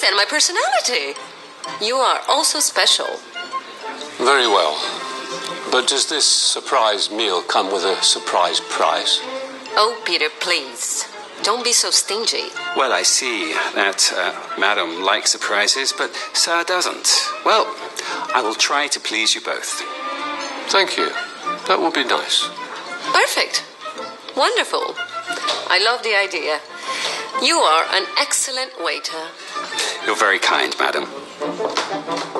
understand my personality. You are also special. Very well. But does this surprise meal come with a surprise price? Oh, Peter, please. Don't be so stingy. Well, I see that Madam likes surprises, but Sir doesn't. Well, I will try to please you both. Thank you. That would be nice. Perfect. Wonderful. I love the idea. You are an excellent waiter. You're very kind, Madam.